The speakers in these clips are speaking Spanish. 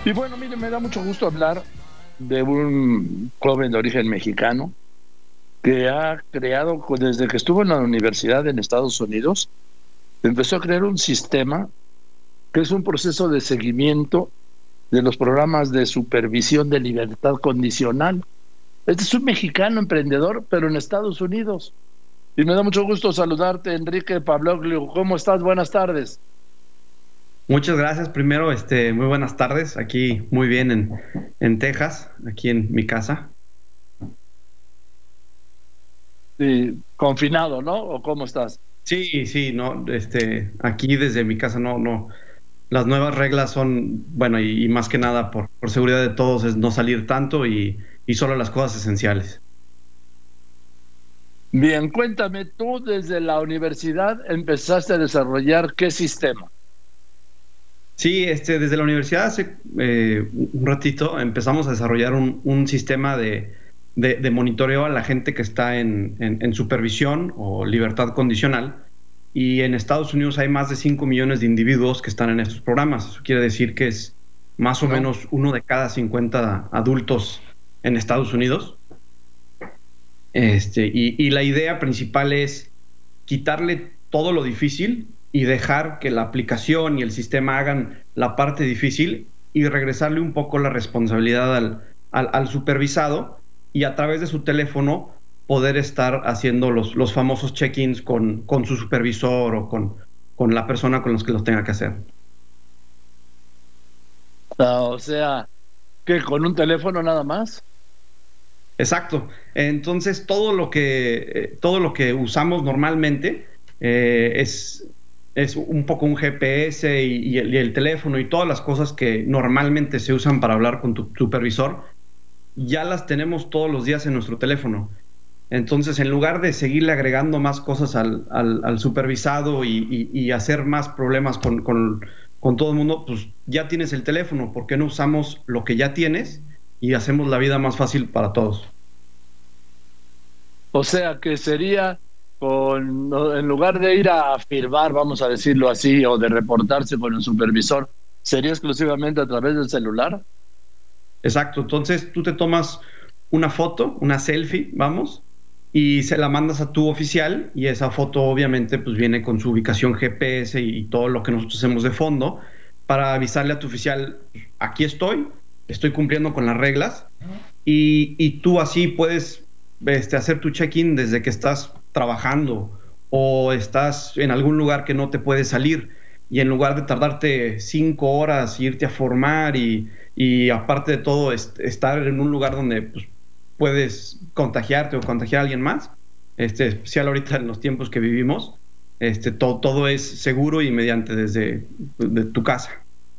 Y bueno, mire, me da mucho gusto hablar de un joven de origen mexicano que ha creado, desde que estuvo en la universidad en Estados Unidos, empezó a crear un sistema que es un proceso de seguimiento de los programas de supervisión de libertad condicional. Este es un mexicano emprendedor, pero en Estados Unidos. Y me da mucho gusto saludarte, Enrique Pabloglio. ¿Cómo estás? Buenas tardes. Muchas gracias. Primero, muy buenas tardes. Aquí muy bien en Texas, aquí en mi casa. Sí, confinado, ¿no? ¿O cómo estás? Sí, sí, no, aquí desde mi casa no. Las nuevas reglas son, bueno, y más que nada por seguridad de todos es no salir tanto y solo las cosas esenciales. Bien, cuéntame, tú desde la universidad empezaste a desarrollar qué sistema. Sí, desde la universidad hace un ratito empezamos a desarrollar un sistema de monitoreo a la gente que está en supervisión o libertad condicional. Y en Estados Unidos hay más de 5 millones de individuos que están en estos programas. Eso quiere decir que es más o ¿No? menos uno de cada 50 adultos en Estados Unidos. Y la idea principal es quitarle todo lo difícil y dejar que la aplicación y el sistema hagan la parte difícil y regresarle un poco la responsabilidad al supervisado y a través de su teléfono poder estar haciendo los famosos check-ins con su supervisor o con la persona con los que los tenga que hacer. O sea, que con un teléfono nada más. Exacto. Entonces, todo lo que usamos normalmente es un poco un GPS y el teléfono y todas las cosas que normalmente se usan para hablar con tu supervisor, ya las tenemos todos los días en nuestro teléfono. Entonces, en lugar de seguirle agregando más cosas al supervisado y hacer más problemas con todo el mundo, pues ya tienes el teléfono. ¿Por qué no usamos lo que ya tienes y hacemos la vida más fácil para todos? O sea, que sería en lugar de ir a firmar, vamos a decirlo así, o de reportarse con el supervisor, sería exclusivamente a través del celular. Exacto, entonces tú te tomas una foto, una selfie, vamos, y se la mandas a tu oficial y esa foto obviamente pues viene con su ubicación GPS y todo lo que nosotros hacemos de fondo para avisarle a tu oficial, aquí estoy cumpliendo con las reglas y tú así puedes hacer tu check-in desde que estás trabajando o estás en algún lugar que no te puedes salir y en lugar de tardarte 5 horas, irte a formar y aparte de todo estar en un lugar donde pues, puedes contagiarte o contagiar a alguien más, especial ahorita en los tiempos que vivimos, todo es seguro y mediante desde de tu casa.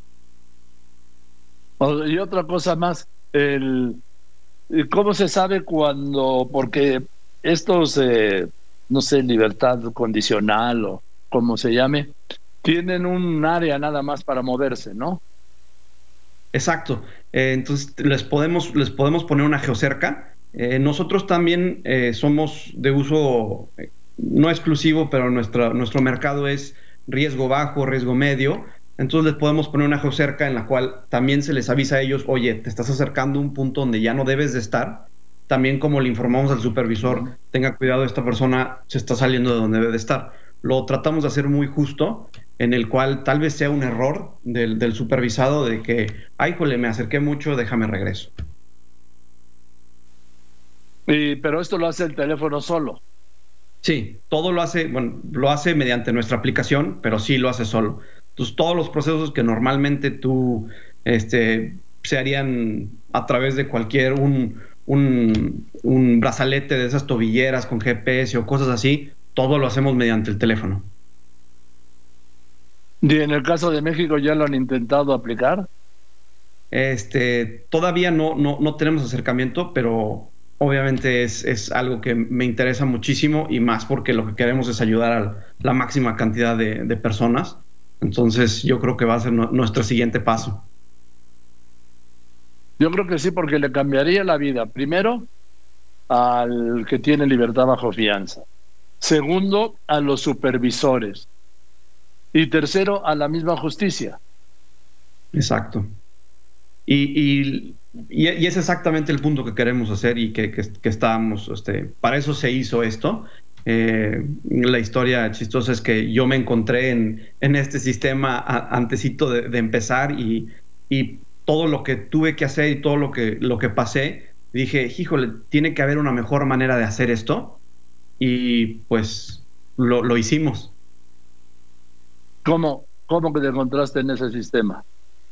Y otra cosa más, ¿cómo se sabe cuando, porque estos, no sé, libertad condicional o como se llame, tienen un área nada más para moverse, ¿no? Exacto. Entonces les podemos poner una geocerca. Nosotros también somos de uso no exclusivo, pero nuestro mercado es riesgo bajo, riesgo medio. Entonces les podemos poner una geocerca en la cual también se les avisa a ellos, oye, te estás acercando a un punto donde ya no debes de estar. También como le informamos al supervisor, Ujú. tenga cuidado, esta persona se está saliendo de donde debe de estar. Lo tratamos de hacer muy justo en el cual tal vez sea un error del supervisado de que, ay, jole, me acerqué mucho, déjame regreso. Pero esto lo hace el teléfono solo. Sí, todo lo hace, bueno, lo hace mediante nuestra aplicación, pero sí lo hace solo. Entonces, todos los procesos que normalmente se harían a través de cualquier un brazalete de esas tobilleras con GPS o cosas así, todo lo hacemos mediante el teléfono. Y en el caso de México ya lo han intentado aplicar. Todavía no tenemos acercamiento, pero obviamente es algo que me interesa muchísimo y más porque lo que queremos es ayudar a la máxima cantidad de personas. Entonces yo creo que va a ser nuestro siguiente paso. Yo creo que sí, porque le cambiaría la vida. Primero, al que tiene libertad bajo fianza. Segundo, a los supervisores. Y tercero, a la misma justicia. Exacto. Y es exactamente el punto que queremos hacer y que estábamos, para eso se hizo esto. La historia chistosa es que yo me encontré en este sistema antesito de empezar y todo lo que tuve que hacer y todo lo que pasé, dije, híjole, tiene que haber una mejor manera de hacer esto y pues lo hicimos. ¿Cómo que te encontraste en ese sistema?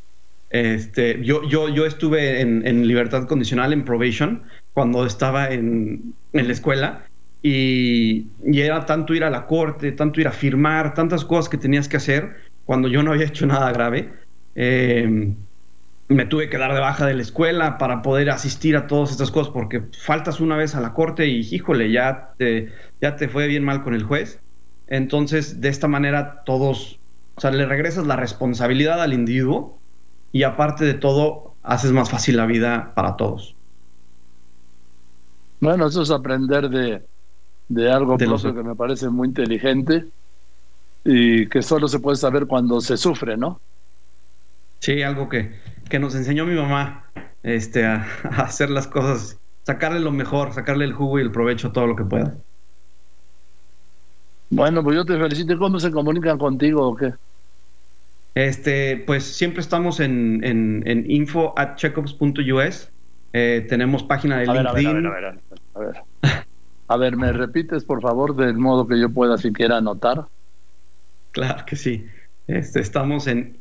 Yo estuve en libertad condicional, en probation, cuando estaba en la escuela y era tanto ir a la corte, tanto ir a firmar, tantas cosas que tenías que hacer cuando yo no había hecho nada grave. Me tuve que dar de baja de la escuela para poder asistir a todas estas cosas porque faltas una vez a la corte y híjole, ya te fue bien mal con el juez. Entonces, de esta manera todos, o sea, le regresas la responsabilidad al individuo y aparte de todo, haces más fácil la vida para todos. Bueno, eso es aprender de algo De los, propio que me parece muy inteligente y que solo se puede saber cuando se sufre, ¿no? sí, algo que nos enseñó mi mamá, a hacer las cosas, sacarle lo mejor, sacarle el jugo y el provecho a todo lo que pueda. Bueno, pues yo te felicito. ¿Cómo se comunican contigo o qué? Pues siempre estamos en info@checkups.us. Tenemos página de A ver, a ver, a ver, a LinkedIn. ver, a ver. A ver, ¿me repites, por favor, del modo que yo pueda siquiera anotar? Claro que sí. Estamos en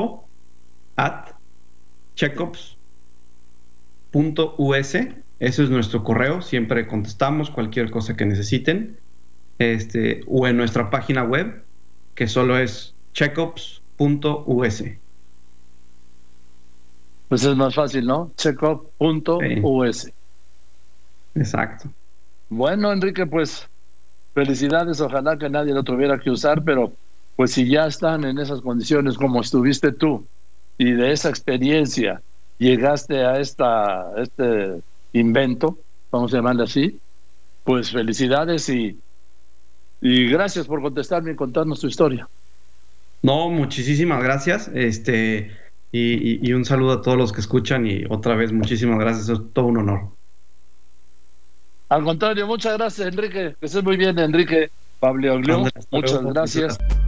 info@checkups.us. Ese es nuestro correo. Siempre contestamos cualquier cosa que necesiten. O en nuestra página web, que solo es checkups.us. Pues es más fácil, ¿no? Sí, Checkup.us. exacto. Bueno, Enrique, pues felicidades. Ojalá que nadie lo tuviera que usar, pero pues si ya están en esas condiciones como estuviste tú y de esa experiencia llegaste a este invento, vamos a llamarle así, pues felicidades y gracias por contestarme y contarnos tu historia. No, muchísimas gracias. Y un saludo a todos los que escuchan y otra vez muchísimas gracias. Es todo un honor. Al contrario, muchas gracias, Enrique. Que estés muy bien, Enrique Pablioglou. Ándale, hasta Muchas luego. gracias.